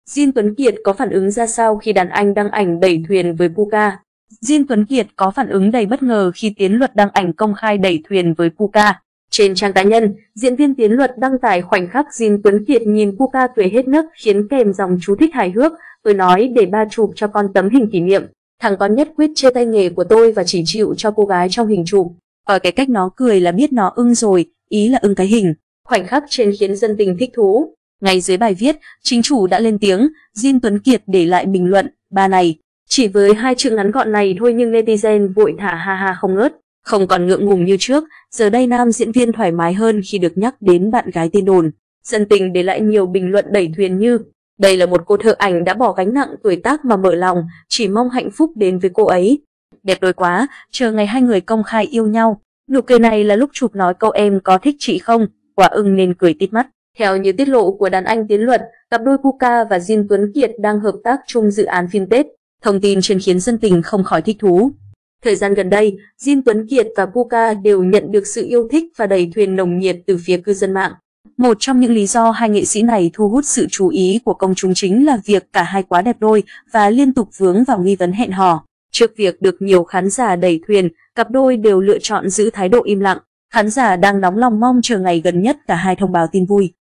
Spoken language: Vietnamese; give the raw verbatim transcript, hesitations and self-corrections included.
Jin Tuấn Kiệt có phản ứng ra sao khi đàn anh đăng ảnh đẩy thuyền với Puka? Jin Tuấn Kiệt có phản ứng đầy bất ngờ khi Tiến Luật đăng ảnh công khai đẩy thuyền với Puka. Trên trang cá nhân, diễn viên Tiến Luật đăng tải khoảnh khắc Jin Tuấn Kiệt nhìn Puka cười hết nấc khiến kèm dòng chú thích hài hước: "Tôi nói để ba chụp cho con tấm hình kỷ niệm. Thằng con nhất quyết chê tay nghề của tôi và chỉ chịu cho cô gái trong hình chụp. Coi cái cách nó cười là biết nó ưng rồi, ý là ưng cái hình." Khoảnh khắc trên khiến dân tình thích thú. Ngay dưới bài viết, chính chủ đã lên tiếng, Jin Tuấn Kiệt để lại bình luận: "Ba này." Chỉ với hai chữ ngắn gọn này thôi nhưng netizen vội thả ha ha không ngớt. Không còn ngượng ngùng như trước, giờ đây nam diễn viên thoải mái hơn khi được nhắc đến bạn gái tin đồn. Dân tình để lại nhiều bình luận đẩy thuyền như: "Đây là một cô thợ ảnh đã bỏ gánh nặng tuổi tác mà mở lòng, chỉ mong hạnh phúc đến với cô ấy. Đẹp đôi quá, chờ ngày hai người công khai yêu nhau." Nụ cười này là lúc chụp nói câu "Em có thích chị không?" Quả ưng nên cười tít mắt. Theo như tiết lộ của đàn anh Tiến Luật, cặp đôi Puka và Jin Tuấn Kiệt đang hợp tác chung dự án phim Tết. Thông tin trên khiến dân tình không khỏi thích thú. Thời gian gần đây, Jin Tuấn Kiệt và Puka đều nhận được sự yêu thích và đẩy thuyền nồng nhiệt từ phía cư dân mạng. Một trong những lý do hai nghệ sĩ này thu hút sự chú ý của công chúng chính là việc cả hai quá đẹp đôi và liên tục vướng vào nghi vấn hẹn hò. Trước việc được nhiều khán giả đẩy thuyền, cặp đôi đều lựa chọn giữ thái độ im lặng. Khán giả đang nóng lòng mong chờ ngày gần nhất cả hai thông báo tin vui.